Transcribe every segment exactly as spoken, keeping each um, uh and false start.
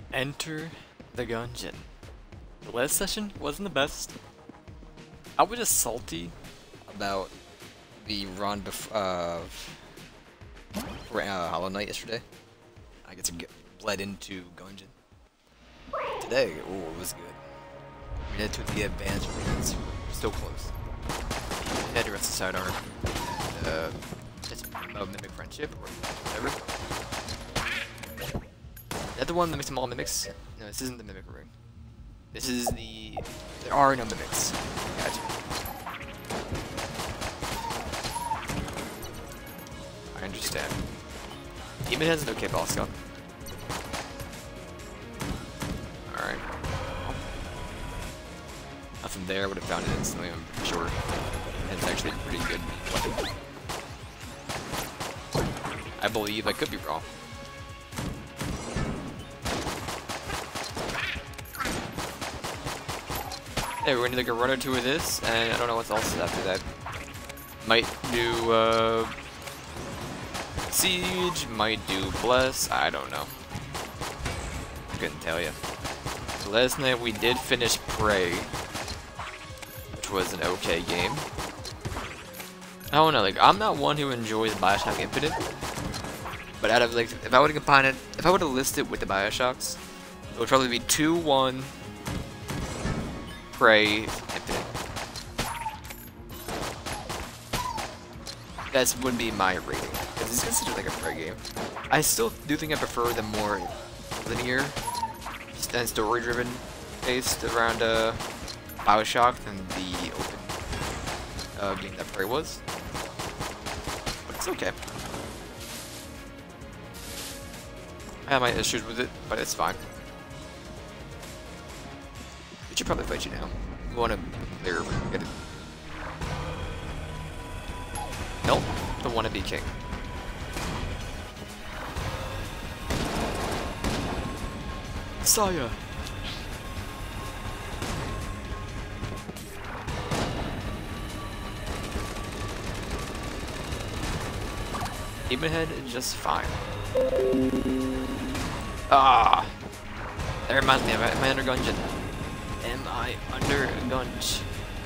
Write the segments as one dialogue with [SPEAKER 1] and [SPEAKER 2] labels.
[SPEAKER 1] Enter the Gungeon. The last session wasn't the best. I was just salty about the run bef uh, for uh, Hollow Knight yesterday. I get to get bled into Gungeon. Today, oh, it was good. We head to the advanced rings. We're still close. We had to rest the sidearm. Uh, it's a mimic friendship or whatever. Is that the one that makes them all mimics? No, this isn't the mimic ring. This is the... There are no mimics. Gotcha. I understand. Demon has an okay boss gun. Alright. Nothing there, would have found it instantly, I'm pretty sure. And it's actually a pretty good weapon. I believe, I could be wrong. Hey, we're gonna take a run or two of this, and I don't know what else is after that. Might do, uh... Siege, might do Bless, I don't know. Couldn't tell you. Last night we did finish Prey, which was an okay game. I don't know, like, I'm not one who enjoys Bioshock Infinite, but out of, like, if I would have combined it, if I would have listed it with the Bioshocks, it would probably be two, one, Prey, Infinite. That would be my rating, because it's considered like a Prey game. I still do think I prefer the more linear and story-driven based around uh, Bioshock than the open uh, game that Prey was. But it's okay. I have my issues with it, but it's fine. We should probably fight you now. We want to clear get it. Nope, don't want to be king. Saya. Demon Head just fine. Ah, that reminds me. Am I, am I under Gungeon? Am I under Gunge?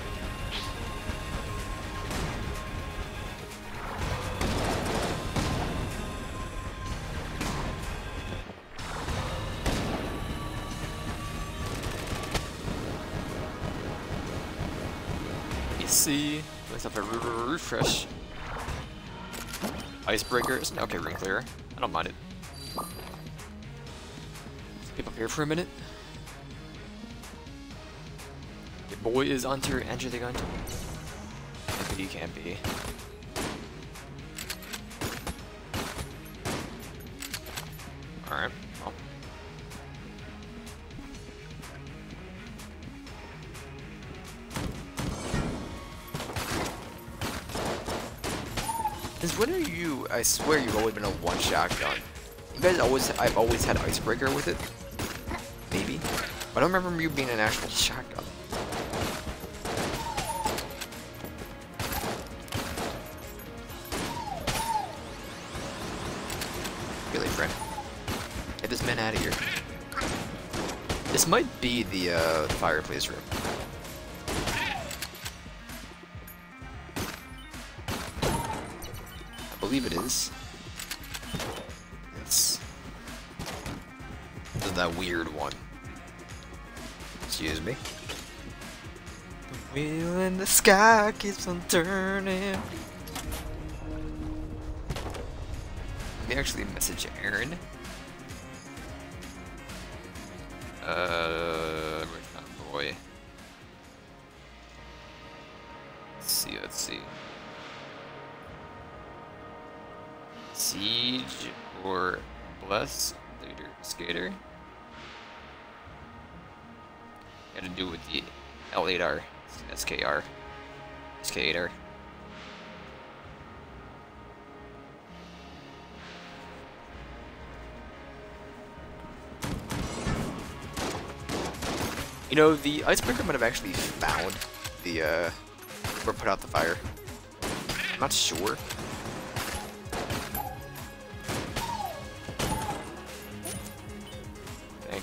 [SPEAKER 1] See, let's have a refresh. Icebreaker is an okay ring clearer. I don't mind it. Skip up here for a minute. Your boy is onto Enter the Gungeon. Maybe you can't be. Alright, well. Since when are you? I swear you've always been a one shotgun. You guys always, I've always had Icebreaker with it. Maybe. But I don't remember you being an actual shotgun. Really, friend. Get this man out of here. This might be the, uh, the fireplace room. I believe it is. It's that weird one. Excuse me. The wheel in the sky keeps on turning. Let me actually message Aaron. Uh, where's my boy? Let's see, let's see. Siege or Bless Leader Skater. Got to do with the L eight R, S K R, S K eight R. You know, the Icebreaker might have actually found the, uh, or put out the fire. I'm not sure.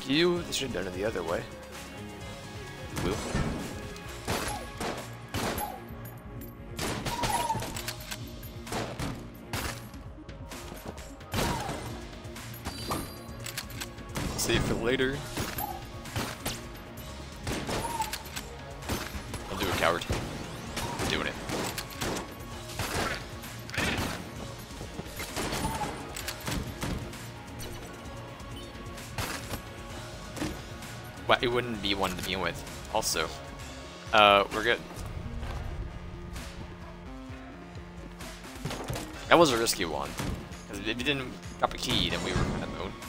[SPEAKER 1] Thank you. They should have done it the other way. Wheel. Save for later. I'll do a coward. I'm doing it. Well, it wouldn't be one to begin with. Also, uh, we're good. That was a risky one. Because if he didn't drop a key, then we were in that mode.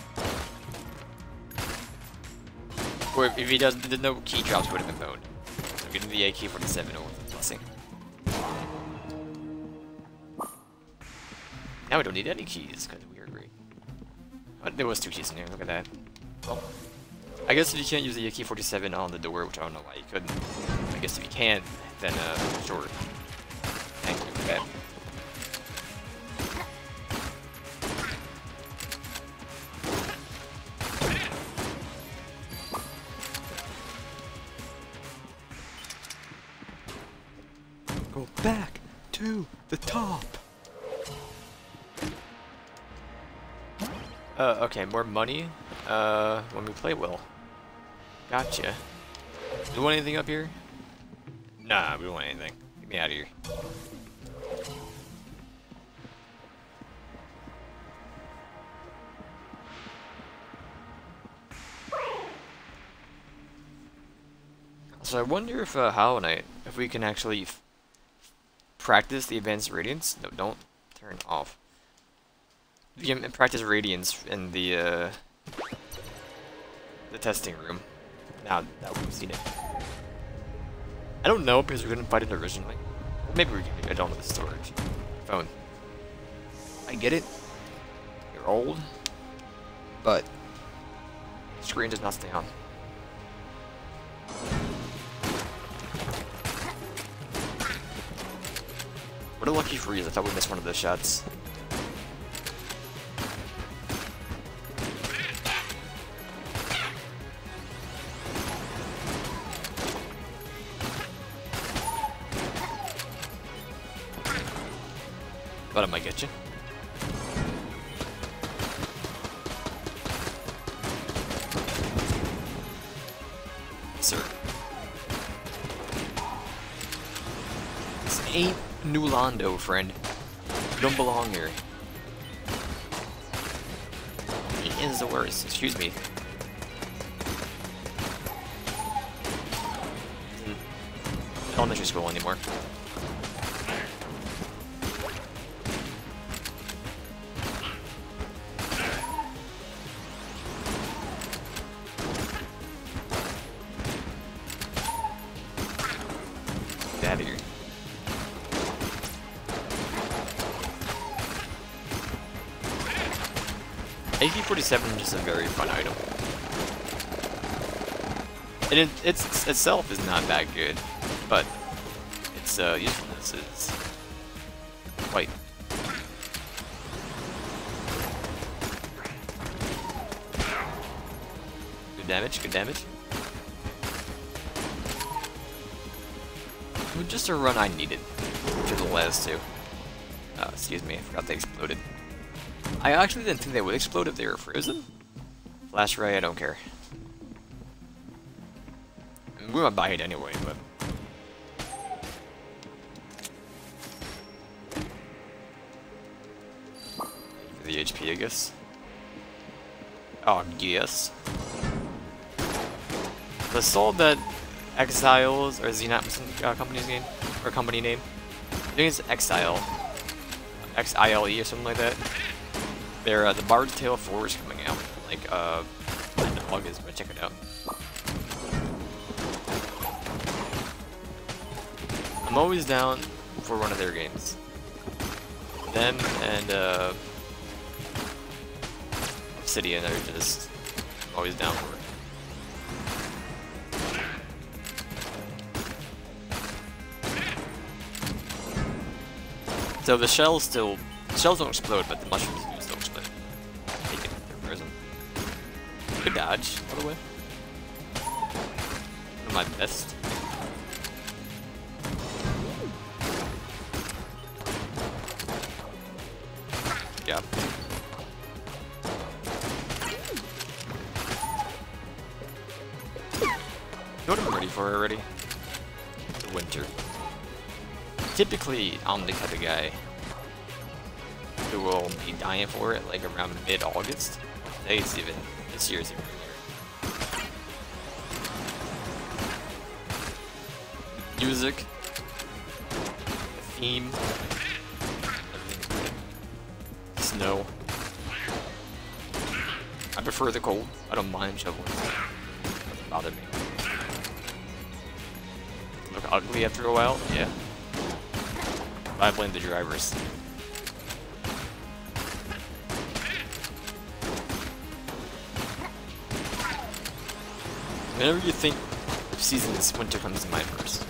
[SPEAKER 1] Or if he does, did no key drops, would have been mode. So getting the A K forty-seven over the blessing. Now we don't need any keys because we are great. But there was two keys in here. Look at that. Well, I guess if you can't use the A K forty-seven on the door, which I don't know why you couldn't. I guess if you can't, then uh, sure. Thank you for that. Go back to the top. Uh, okay, more money. Uh, when we play well. Gotcha. Do you want anything up here? Nah, we don't want anything. Get me out of here. So I wonder if uh, Hollow Knight, if we can actually f practice the advanced radiance. No, don't turn off. We can practice radiance in the uh, the testing room. Now that we've seen it, I don't know because we couldn't fight it originally. Maybe we can. I don't know the storage. Phone. I get it. You're old, but the screen does not stay on. What a lucky freeze. I thought we missed one of those shots. But I might get you. Sir. This ain't New Londo, friend. You don't belong here. He is the worst. Excuse me. Isn't elementary school anymore. Get out of here. A K forty-seven is just a very fun item. And it it's, itself is not that good, but its uh, usefulness is quite. Good damage, good damage. Just a run I needed to the last two. Uh, excuse me, I forgot they exploded. I actually didn't think they would explode if they were frozen. Flash ray, I don't care. I mean, we might buy it anyway, but. For the H P, I guess. Oh, yes. I saw that Exiles, or Xenat uh, company's name, or company name. I think it's Exile. X I L E or something like that. They're, uh, the Bard's Tale four is coming out. Like, uh, in August, but check it out. I'm always down for one of their games. Them and, uh, Obsidian are just always down for it. So the shells still, the shells don't explode, but the mushrooms do still explode. Take it, they're frozen. Good dodge, by the way. One of my best. Yeah. You know what I'm ready for already? Winter. Typically, I'm the type of guy who will be dying for it like around mid-August. Today's even, this year's even here. Music, the theme, everything. Snow. I prefer the cold. I don't mind shoveling. It doesn't bother me. Look ugly after a while? Yeah. I blame the drivers. Whenever you think of seasons, winter comes to mind first.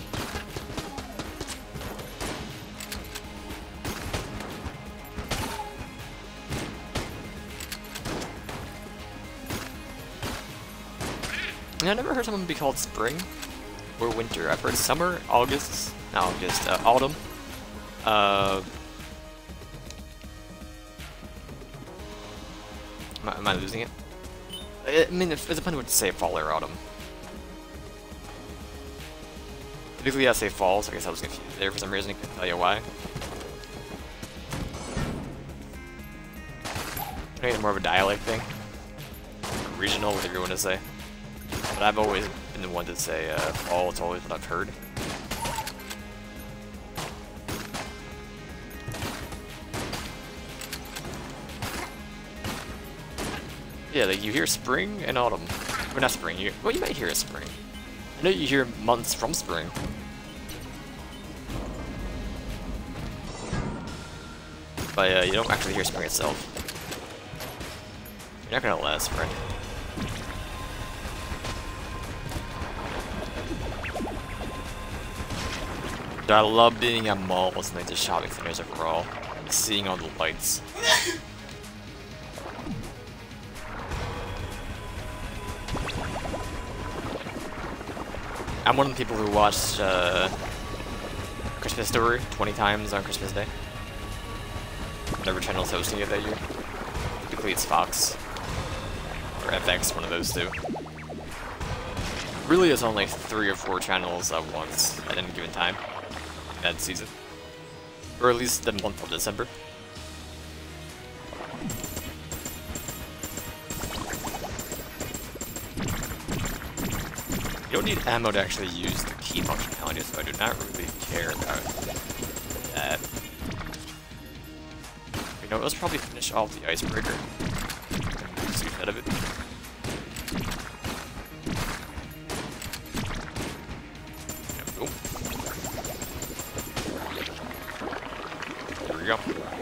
[SPEAKER 1] And I never heard someone be called spring or winter. I've heard summer, August, not August, uh, autumn. Uh, am, I, am I losing it? I mean, it depends on what to say, fall or autumn. Typically I say fall, so I guess I was confused there for some reason. I couldn't tell you why. I think it's more of a dialect thing. Or regional, whatever you want to say. But I've always been the one to say uh, fall, it's always what I've heard. Yeah, like you hear spring and autumn. Well, not spring, you, well you might hear a spring. I know you hear months from spring. But uh, you don't actually hear spring itself. You're not gonna last spring. But I love being at malls and like the shopping centers overall. And seeing all the lights. I'm one of the people who watched uh, Christmas Story twenty times on Christmas Day. Whatever channel's hosting it that year. Typically it's Fox. Or F X, one of those two. Really it's on like three or four channels at once at any given time in that season. Or at least the month of December. You don't need ammo to actually use the key functionality, so I do not really care about that. You know, let's probably finish off the icebreaker. See that of it. There we go. There we go.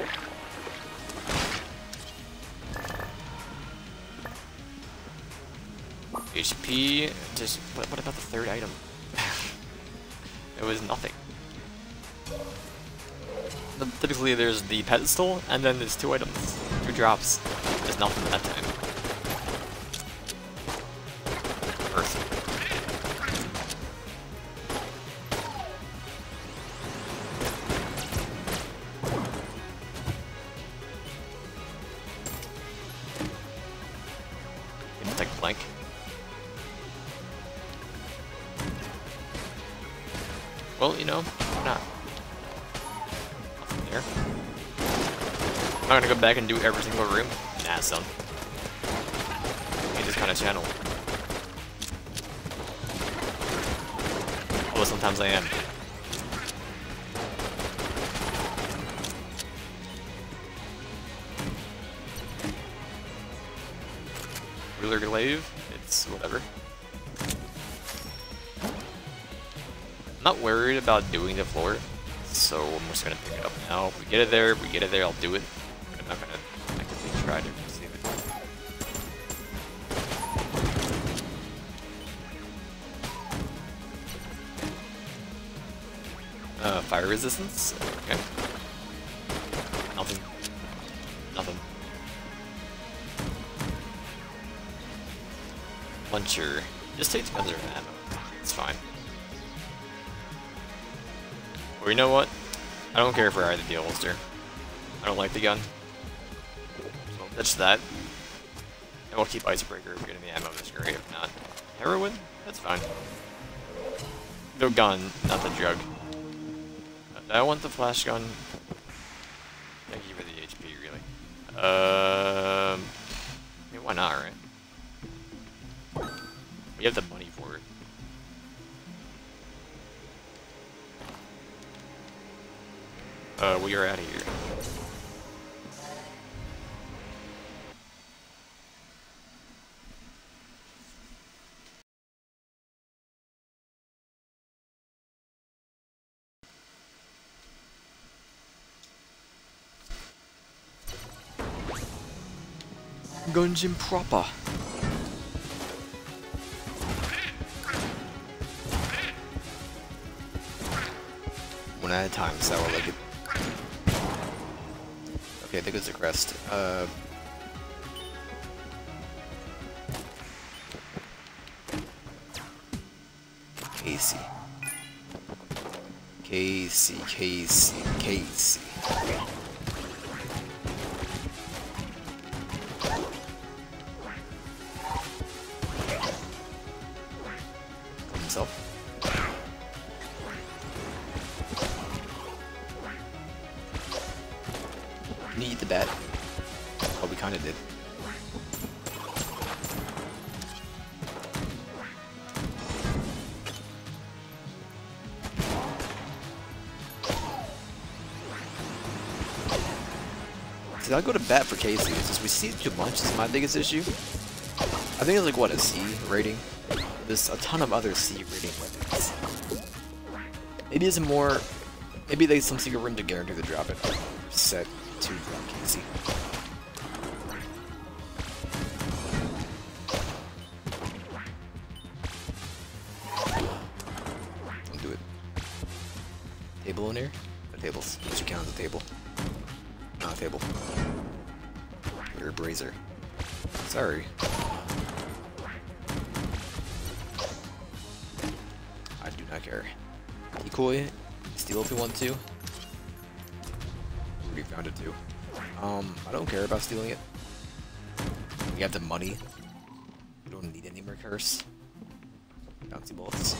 [SPEAKER 1] H P, just, what, what about the third item? It was nothing. The, typically there's the pedestal, and then there's two items, two drops. There's nothing that time. Earth. Take blank. Well, you know, why not? Nothing there. I'm not gonna go back and do every single room. Nah, son. Ain't this kind of channel. Although sometimes I am. Ruler glaive, it's whatever. I'm not worried about doing the floor, so I'm just gonna pick it up now. If we get it there, we get it there, I'll do it. But I'm not gonna actively try to save it. Uh, fire resistance? Okay. Nothing. Nothing. Launcher. Just take the guns or ammo. It's fine. Or you know what? I don't care for either the holster. I don't like the gun. So that's that. And we'll keep Icebreaker if we're getting the ammo, that's great. If not, heroin? That's fine. No gun, not the drug. I want the flash gun. Thank you for the H P, really. Um, I mean, why not, right? We have the money for it. Uh, we are out of here. Gungeon proper. One at a time, so I like it. Okay, I think it's a crest. Uh, Casey. Casey, Casey, Casey. Himself. Can you eat the bat? Oh, we kinda did. See, I'll go to bat for Casey. It's just we see too much. It's my biggest issue. I think it's like, what, a C rating? There's a ton of other C rating weapons. Maybe it's more... Maybe there's some secret room to guarantee the drop it. Set to drop Casey. Don't do it. Table in here? No tables. What you count as a table? Not a table. You're a brazier. Sorry. I do not care. Decoy, steal if you want to. We found it too. Um, I don't care about stealing it. We have the money. We don't need any more curse. Bouncy bullets.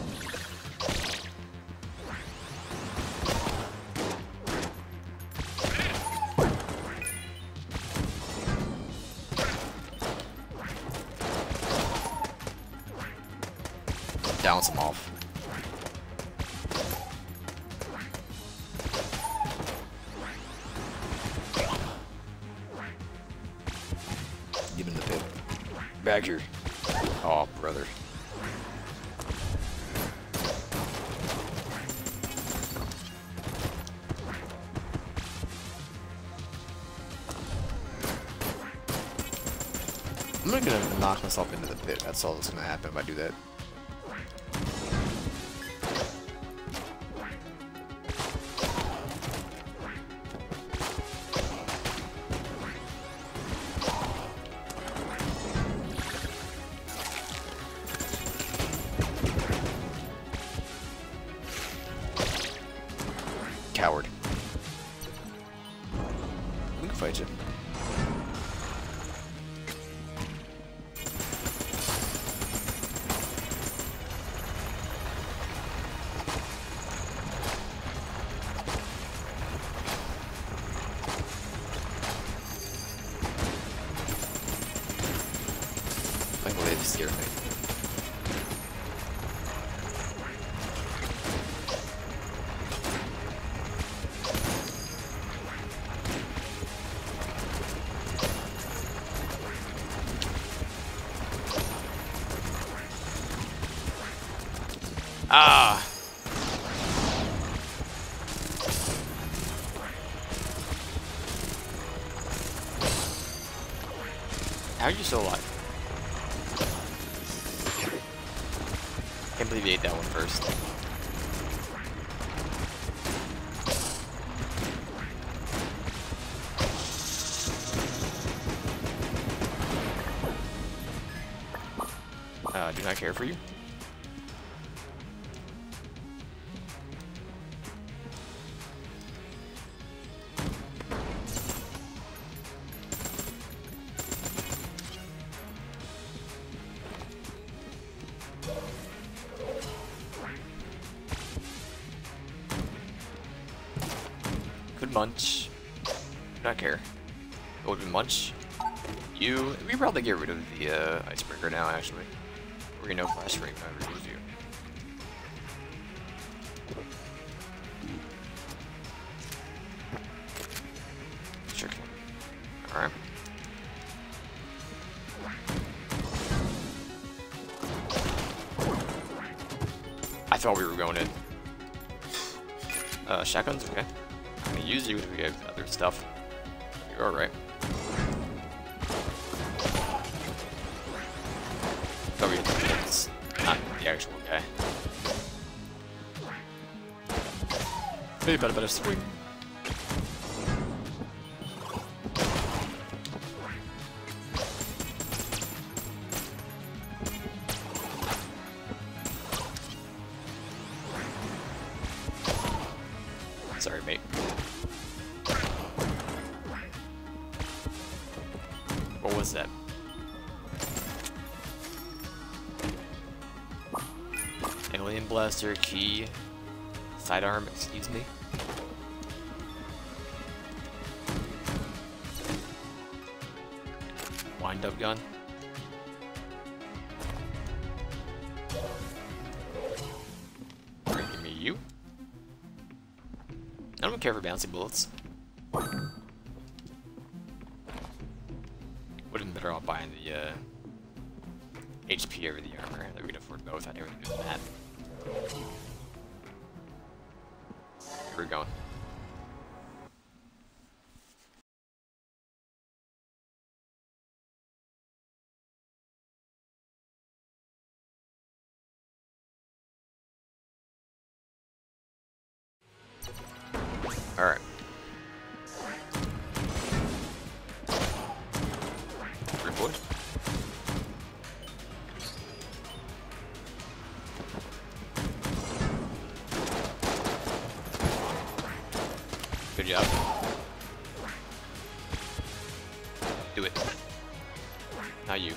[SPEAKER 1] Bounce them off. Get in the pit. Back here. Oh, brother. I'm not gonna knock myself into the pit. That's all that's gonna happen if I do that. Coward. We can fight you. I believe you scared me. Ah! How are you still alive? Can't believe you ate that one first. Uh, do not care for you. Could munch. Do not care. Go to munch. You. We probably get rid of the uh, icebreaker now, actually. We're gonna know flash rate whenever we use you. Tricky. Alright. I thought we were going in. Uh, shotguns, okay. I'm gonna use you if we have other stuff. You're alright. Thought we had it's not the actual guy. Maybe better, better swing. Sorry, mate. What was that? Alien blaster, key, sidearm, excuse me. Wind up gun. Give me you. I don't care for bouncy bullets. Would have been better off buying the uh, H P over the armor. That we could afford both. I never do that. Here we're going. Alright. Green boy. Good job. Do it. Not you.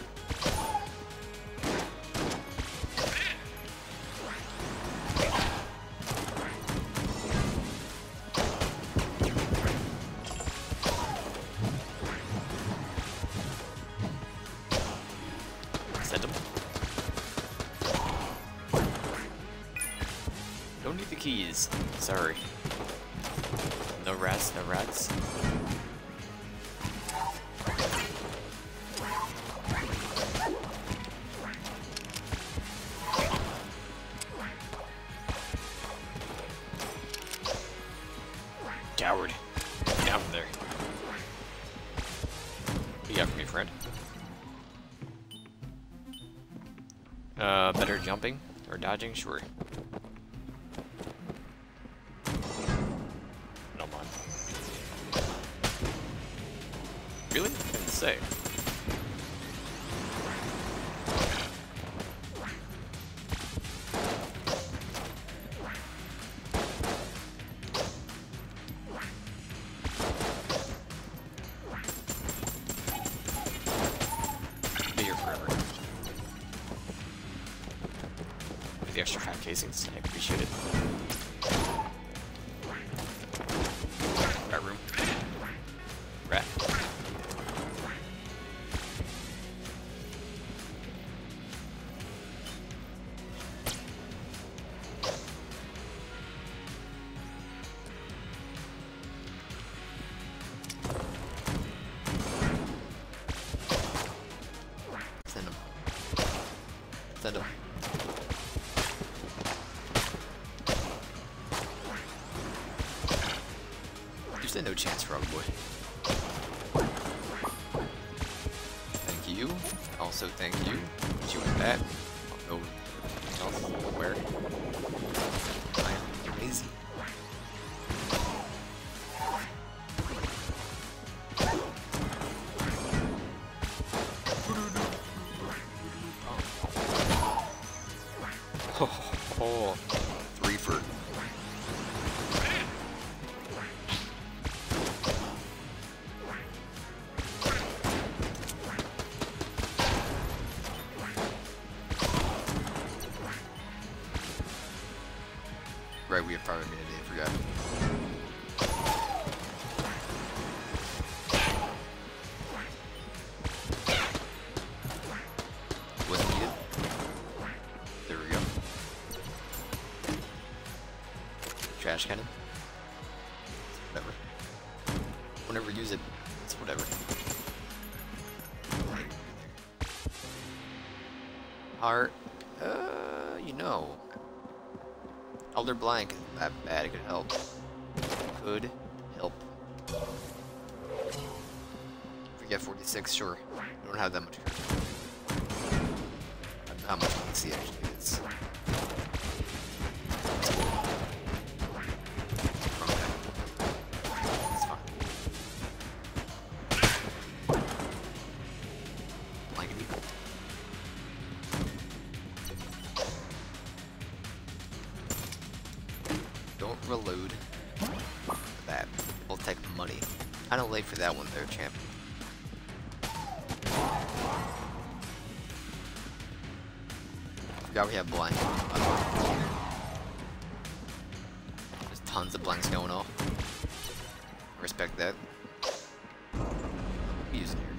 [SPEAKER 1] Send him. Don't need the keys. Sorry. No rats, no rats. Coward. Get out of there. What you got for me, friend? Uh, better jumping or dodging? Sure. No mind. Really? I didn't say. Be here forever. With the extra five casings, I appreciate it. Rat room. Rat. Send him. Send him. You said no chance, frog boy. Thank you. Also thank you. Put you in that. I'll go elsewhere. I am lazy. right, we have power immunity, I forgot. Wasn't needed. There we go. Trash cannon. Whatever. Whenever we use it, it's whatever. Heart. Uh, you know. Elder Blank isn't that bad, it could help. Could help. If we get forty-six, sure. We don't have that much. I don't know how much we can see actually. It's It's fine. Blankety. Don't reload that. We'll take money. Kinda late for that one there, champ. Forgot we have blank. There's tons of blanks going off. Respect that. Use it here.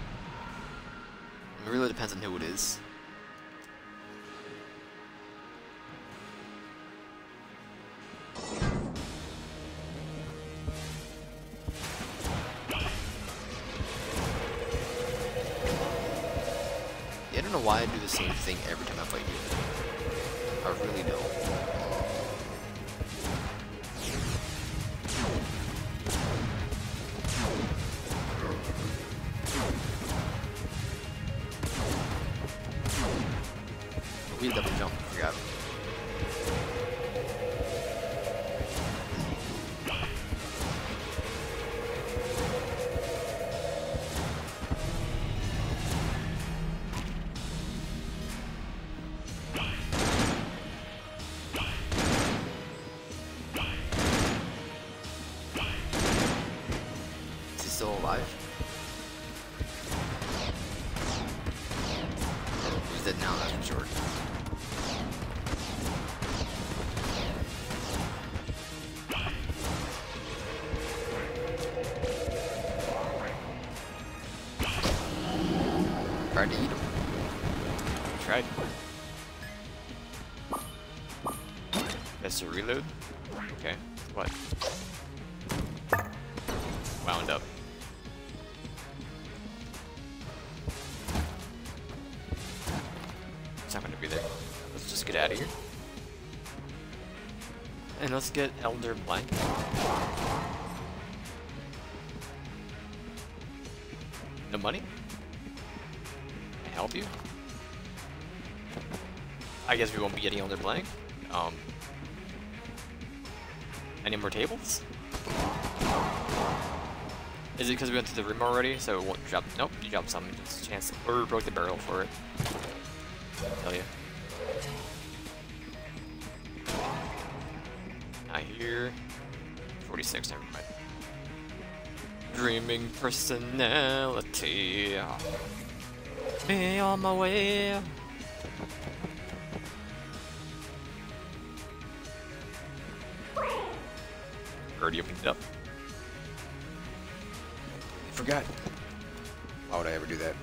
[SPEAKER 1] It really depends on who it is. I don't know why I do the same thing every time I fight you. I really don't. We double jump, I forgot. Still alive. He's dead now, that's for sure. Tried to eat him. Tried. That's a reload? Okay. What? Wound up. It's not gonna be there. Let's just get out of here. And let's get Elder Blank. No money? Can I help you? I guess we won't be getting Elder Blank. Um, any more tables? Is it because we went through the room already, so it won't drop? Nope, you dropped some. Just a chance. Or we broke the barrel for it. I'll tell you. Not here. forty-six, never mind. Dreaming personality. Be on my way. Already opened it up. I forgot. Why would I ever do that?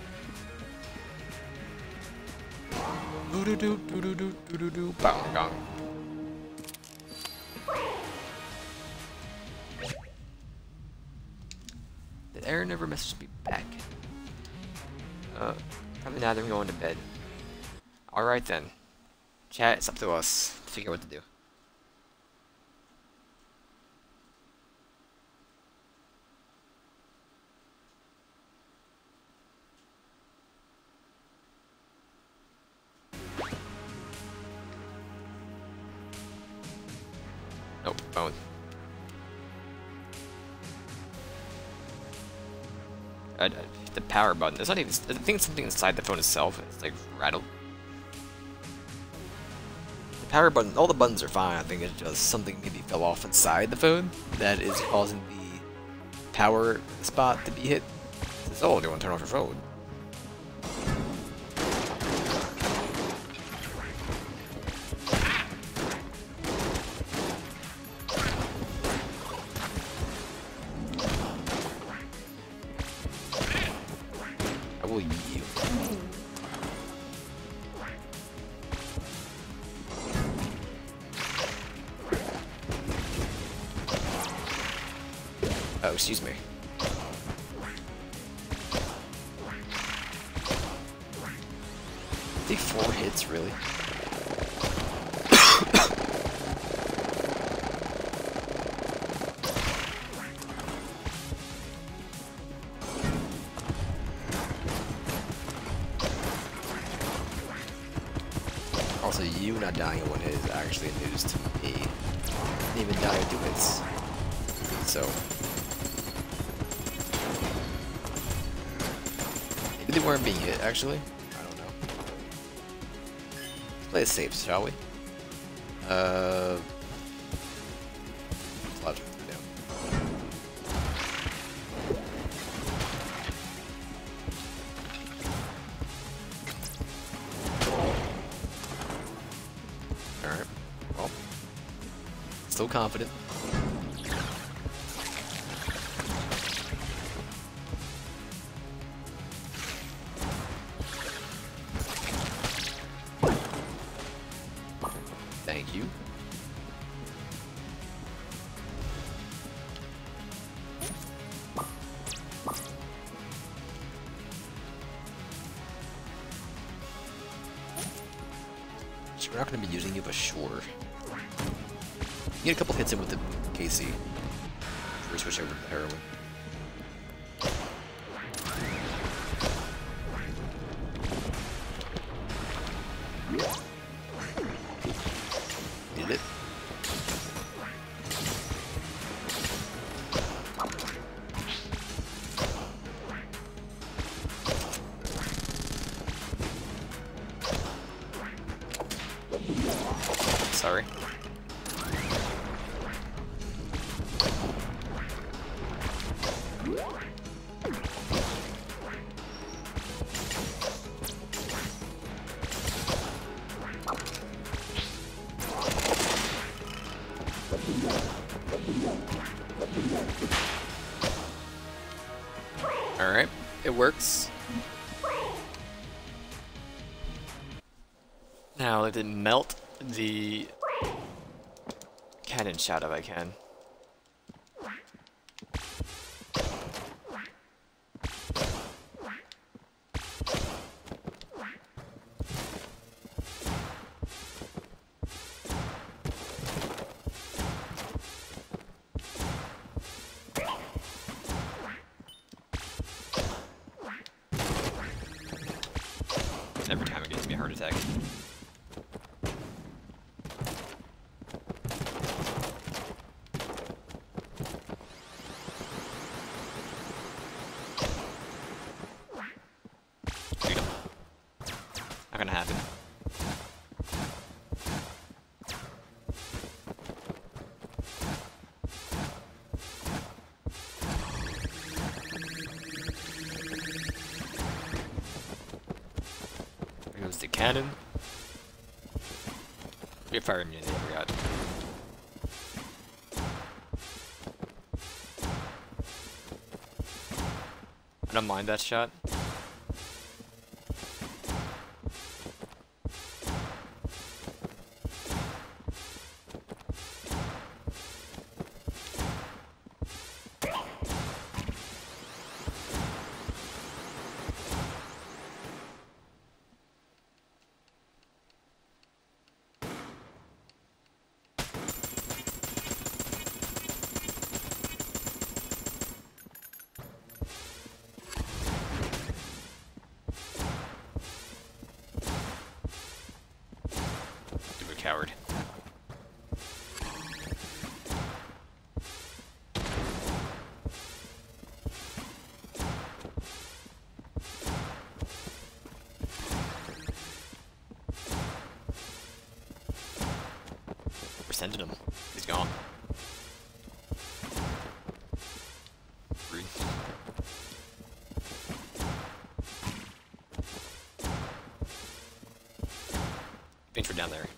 [SPEAKER 1] Do do do do do do do do. Bang gong. Did Aaron ever message me back? Uh, probably not. I'm going to bed. All right then. Chat, it's up to us to figure out what to do. Nope, bone. I, I, the power button. It's not even. I think it's something inside the phone itself. It's like rattled. The power button. All the buttons are fine. I think it's just something maybe fell off inside the phone that is causing the power spot to be hit. It says, oh, do you want to turn off your phone? will yeet you. Oh, excuse me. I think four hits, really? Also, you not dying in one hit is actually news to me. I didn't even die in two hits. So... maybe they weren't being hit, actually. I don't know. Let's play it safe, shall we? Uh... Logic, yeah. Alright, well. Still confident. Thank you. So we're not going to be using you, but sure. Get a couple hits in with the K C. Before we switch over to the heroin. Did it? Sorry. Alright, it works. Now let it melt the cannon shot if I can. Every time it gives me a heart attack. Freedom. Not gonna happen. Here goes the cannon. We have fire immunity, I forgot. I don't mind that shot. Coward. We're sending him. He's gone. Rude. Venture down there.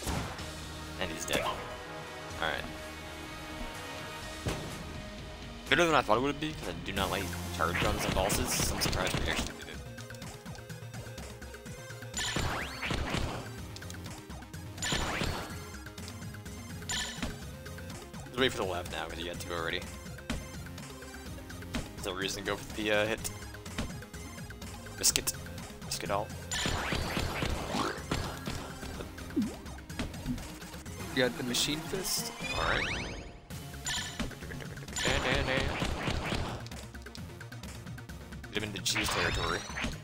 [SPEAKER 1] And he's dead. Alright. better than I thought it would be, because I do not like charge guns and bosses, so I'm surprised we actually did it. Let's wait for the lab now, because you got two already. There's no reason to go for the uh, hit. Risk it. Risk it all. You got the machine fist? Alright. Get him into cheese territory.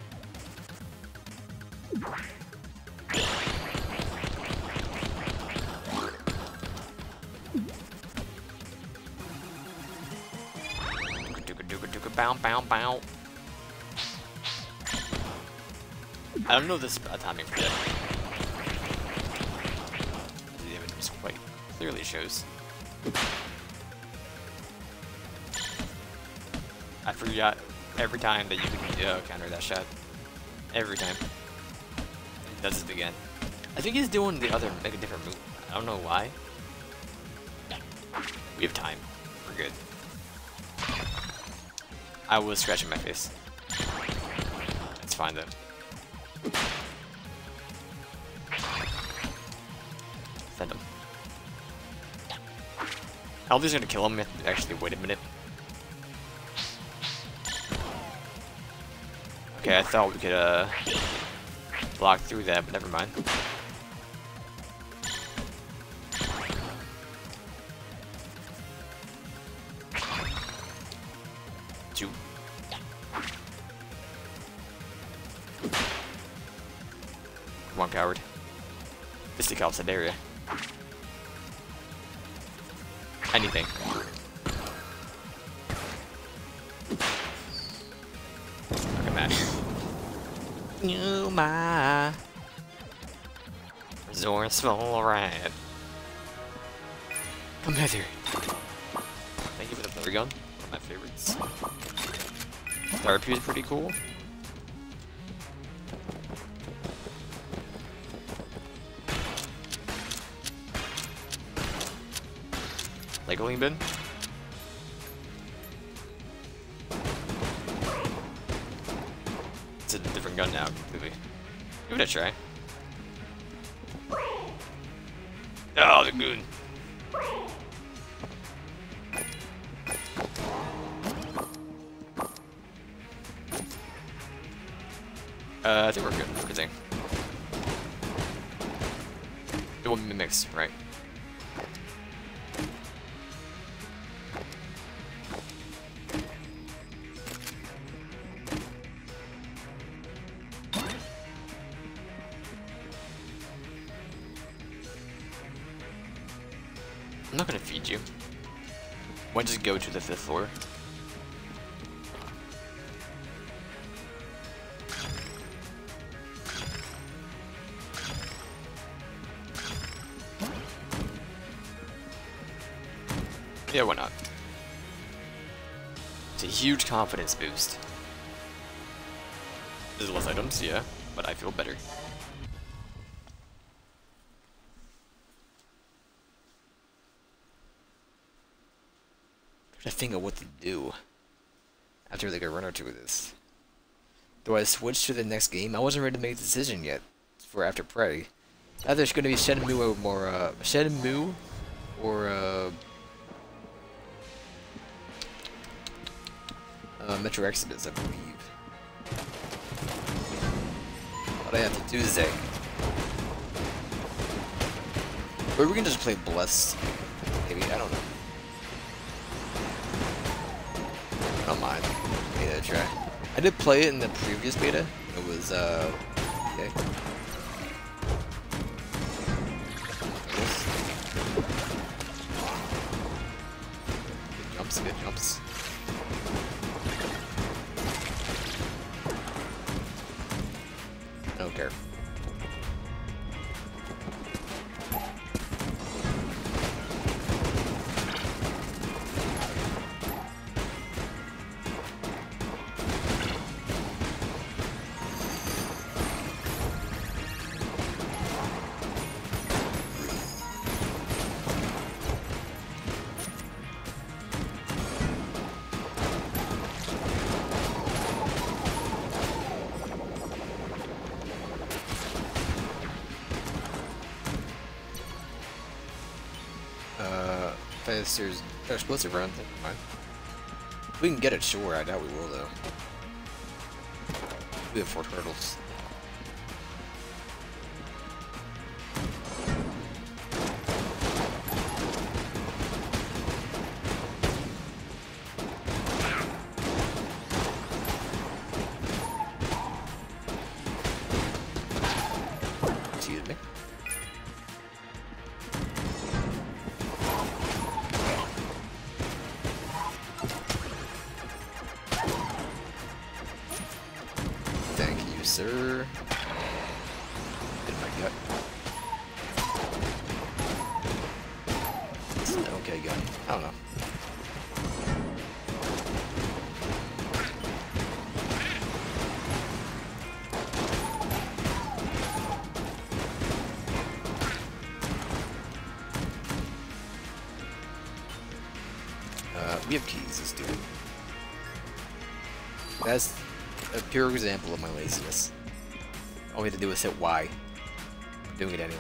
[SPEAKER 1] Bow, bow, bow. I don't know this uh, timing for that. The image was quite clearly shows. I forgot every time that you can uh, counter that shot. Every time. He does it again. I think he's doing the other, like a different move. I don't know why. We have time. We're good. I was scratching my face. It's fine though. Send him. I don't think he's gonna kill him. Actually, wait a minute. Okay, I thought we could uh block through that, but never mind. Two. Come on, coward. Fisticuffs that area. Anything. Okay, mash. You my resourceful rat. Come hither. Thank you for the flare gun. One of my favorites. Therapy is pretty cool. Legoling bin. It's a different gun now, completely. Give it a try. Oh, the goon. Uh, I think we're good. Good thing. It will be mixed, right? I'm not gonna feed you. Why just go to the fifth floor? Yeah, why not? It's a huge confidence boost. There's less items, yeah, but I feel better. Trying to think of what to do after like a run or two of this. Do I switch to the next game? I wasn't ready to make a decision yet for After Prey. Either it's going to be Shenmue or more, uh, Shenmue or uh, uh, Metro Exodus, I believe. But I have to Tuesday. Or we can just play Blessed. Maybe, I don't know. I don't mind. Beta a try. I did play it in the previous beta. It was, uh, okay. Good jumps, good jumps. I don't care. unless there's an explosive round. Never mind. We can get it, sure. I doubt we will, though. We have four turtles. Excuse me. Sir. In my gut. It's an okay gun. I don't know. Uh, we have keys, let's do it. That's a pure example of my laziness. All we have to do is hit Y. I'm doing it anyway.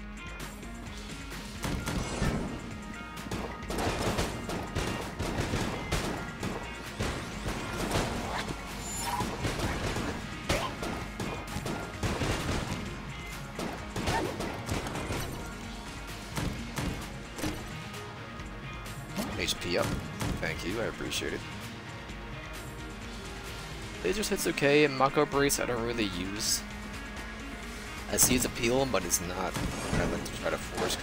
[SPEAKER 1] H P up. Thank you, I appreciate it. Laser hit's okay, and Mako Brace I don't really use. I see its appeal, but it's not what I like to try to force.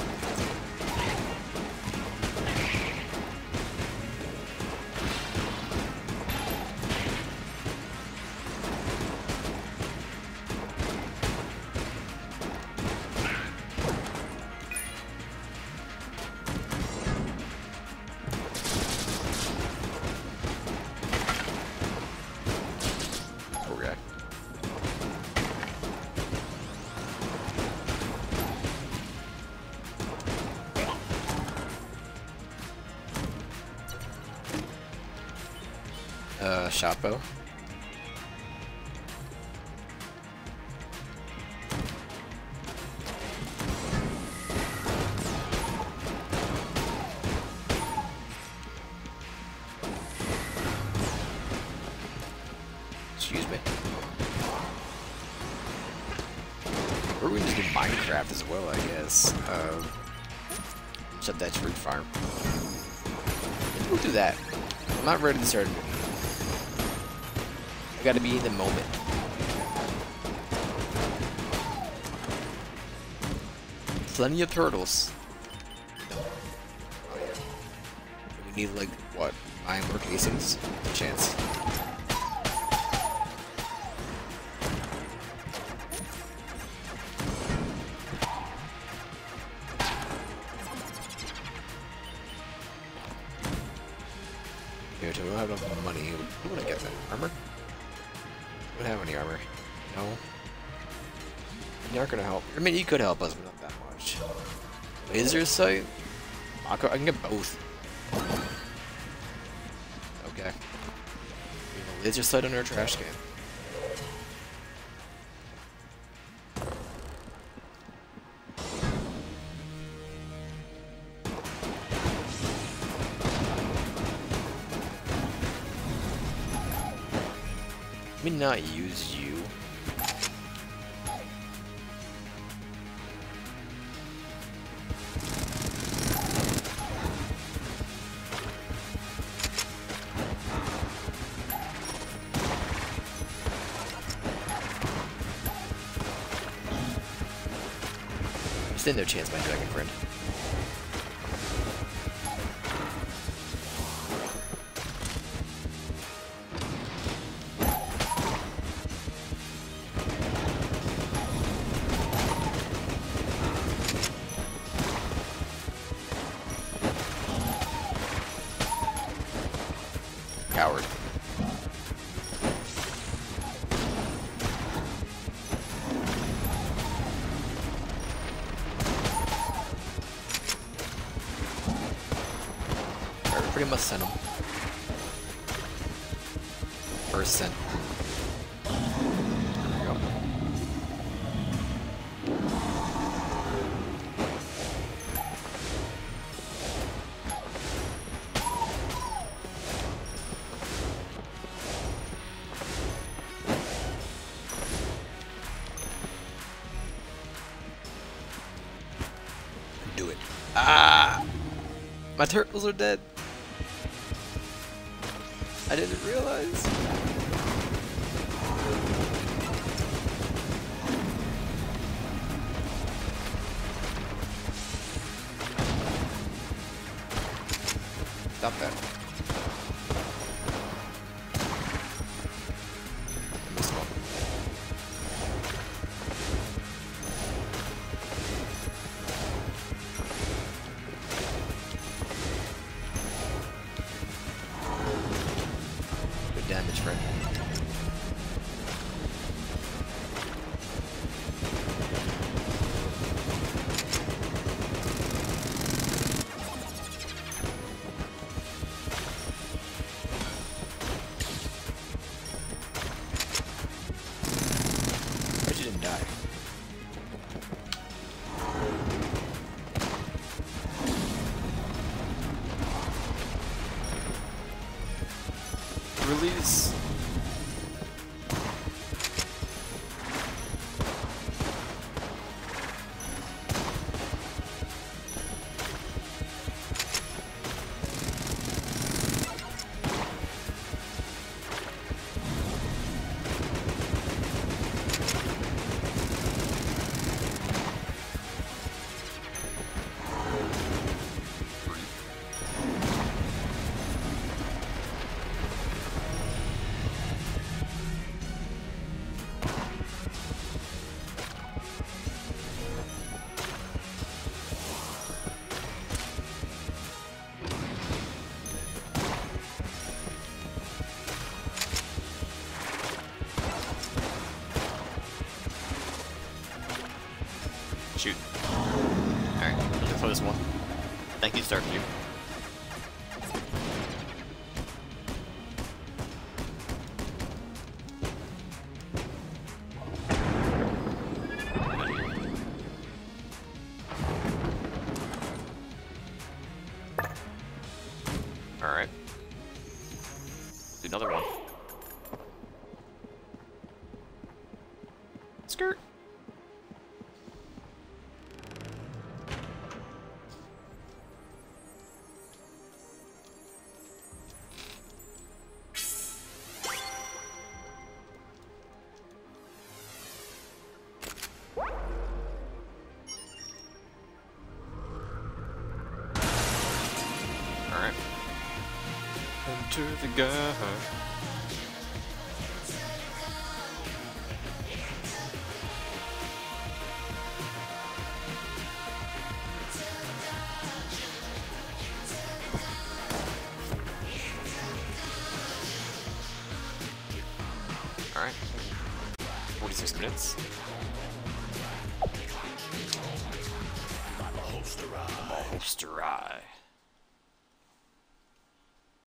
[SPEAKER 1] Uh, Shoppo. Excuse me. Or we can just do Minecraft as well, I guess. Um, except that's fruit farm. Maybe we'll do that. I'm not ready to start. I gotta be in the moment. Plenty of turtles. Oh, yeah. We need, like, what? Nine more casings? A chance. Here, we don't have enough money. Who would I get that? Armor? I don't have any armor. No. You aren't gonna help. I mean, you could help us, but not that much. Laser sight? I can get both. Okay. We have a laser sight on our trash can. Let me not use you. Stand no chance, my dragon friend. Coward. Alright, pretty much sent him. First sent. There we go. My turtles are dead. I didn't realize. Stop that. I missed one. Good damage, friend. But you didn't die. Release. Shoot. Alright, let's play this one. Thank you, Starview. Alright. Do another one. Skirt. Alright. Enter the gun. Alright. forty-six minutes. Holster eye.